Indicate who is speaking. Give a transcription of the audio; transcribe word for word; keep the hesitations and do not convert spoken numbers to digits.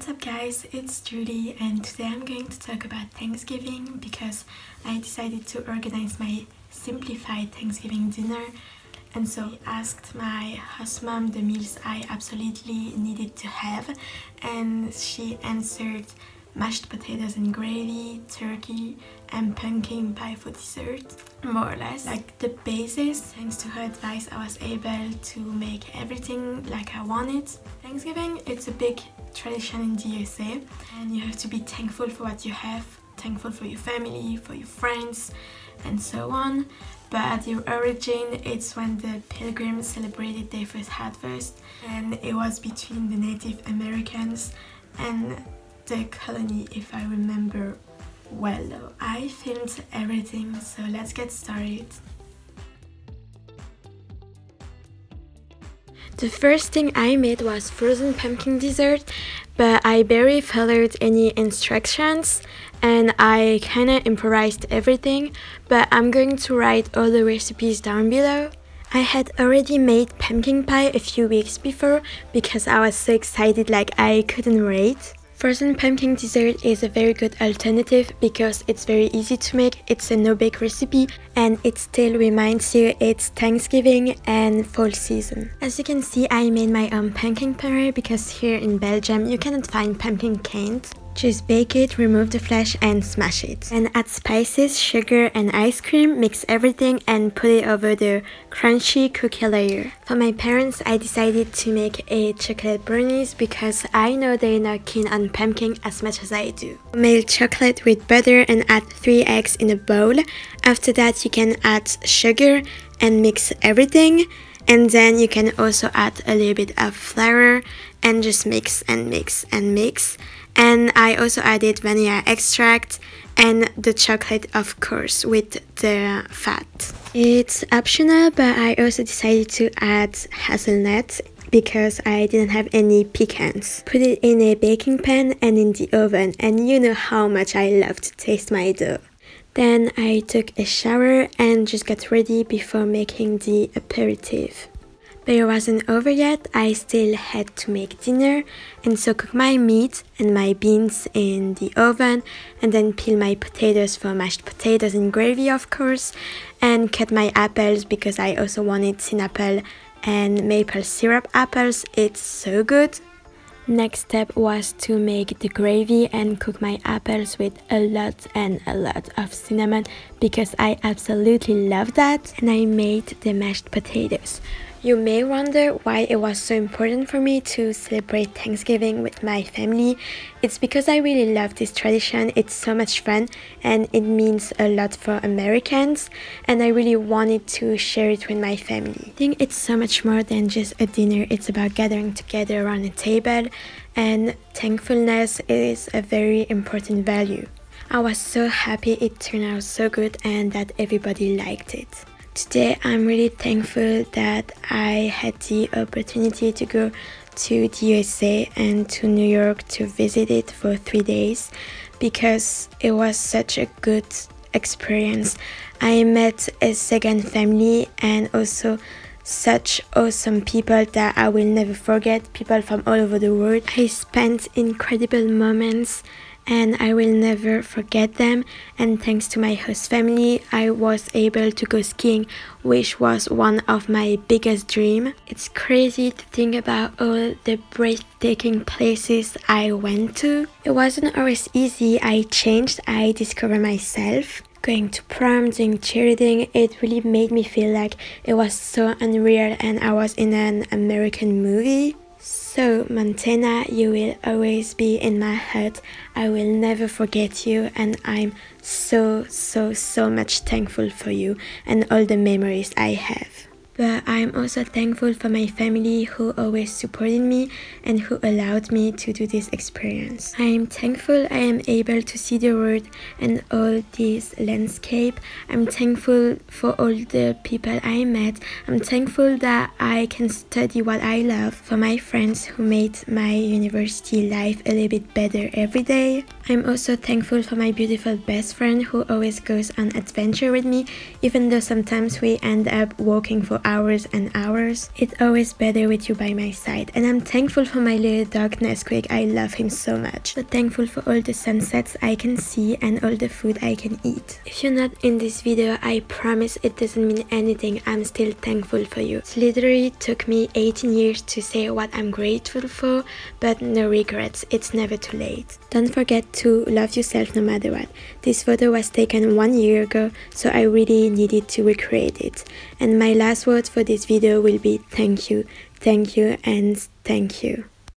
Speaker 1: What's up guys, it's Julie and today I'm going to talk about Thanksgiving because I decided to organize my simplified Thanksgiving dinner, and so I asked my host mom the meals I absolutely needed to have, and she answered mashed potatoes and gravy, turkey and pumpkin pie for dessert. More or less like the basis. Thanks to her advice I was able to make everything like I wanted. Thanksgiving, it's a big tradition in the U S A and you have to be thankful for what you have, thankful for your family, for your friends and so on. But at the origin, it's when the Pilgrims celebrated their first harvest, and it was between the Native Americans and the colony, if I remember well. I filmed everything, so let's get started. The first thing I made was frozen pumpkin dessert, but I barely followed any instructions and I kinda improvised everything, but I'm going to write all the recipes down below. I had already made pumpkin pie a few weeks before because I was so excited, like I couldn't wait. Frozen pumpkin dessert is a very good alternative because it's very easy to make, it's a no-bake recipe, and it still reminds you it's Thanksgiving and fall season. As you can see, I made my own pumpkin puree because here in Belgium you cannot find pumpkin canned. Just bake it, remove the flesh and smash it. And add spices, sugar and ice cream, mix everything and put it over the crunchy cookie layer. For my parents, I decided to make a chocolate brownies because I know they're not keen on pumpkin as much as I do. Melt chocolate with butter and add three eggs in a bowl. After that you can add sugar and mix everything. And then you can also add a little bit of flour and just mix and mix and mix. And I also added vanilla extract and the chocolate, of course, with the fat. It's optional, but I also decided to add hazelnuts because I didn't have any pecans. Put it in a baking pan and in the oven, and you know how much I love to taste my dough. Then I took a shower and just got ready before making the aperitif. But it wasn't over yet, I still had to make dinner, and so cook my meat and my beans in the oven, and then peel my potatoes for mashed potatoes and gravy, of course, and cut my apples because I also wanted pineapple and maple syrup apples. It's so good. Next step was to make the gravy and cook my apples with a lot and a lot of cinnamon because I absolutely love that, and I made the mashed potatoes. You may wonder why it was so important for me to celebrate Thanksgiving with my family. It's because I really love this tradition, it's so much fun and it means a lot for Americans, and I really wanted to share it with my family. I think it's so much more than just a dinner, it's about gathering together around a table, and thankfulness is a very important value. I was so happy it turned out so good and that everybody liked it. Today I'm really thankful that I had the opportunity to go to the U S A and to New York to visit it for three days because it was such a good experience. I met a second family and also such awesome people that I will never forget, people from all over the world. I spent incredible moments and I will never forget them, and thanks to my host family I was able to go skiing, which was one of my biggest dreams. It's crazy to think about all the breathtaking places I went to. It wasn't always easy, I changed, I discovered myself. Going to prom, doing cheerleading, it really made me feel like it was so unreal and I was in an American movie. So Montana, you will always be in my heart. I will never forget you, and I'm so so so much thankful for you and all the memories I have. But I'm also thankful for my family who always supported me and who allowed me to do this experience. I am thankful I am able to see the world and all this landscape. I'm thankful for all the people I met. I'm thankful that I can study what I love, for my friends who made my university life a little bit better every day. I'm also thankful for my beautiful best friend who always goes on adventure with me, even though sometimes we end up walking for hours and hours. It's always better with you by my side. And I'm thankful for my little dog Nesquik, I love him so much. So thankful for all the sunsets I can see and all the food I can eat. If you're not in this video, I promise it doesn't mean anything, I'm still thankful for you. It literally took me eighteen years to say what I'm grateful for, but no regrets, it's never too late. Don't forget to love yourself no matter what. This photo was taken one year ago, so I really needed to recreate it. And my last words for this video will be thank you, thank you and thank you.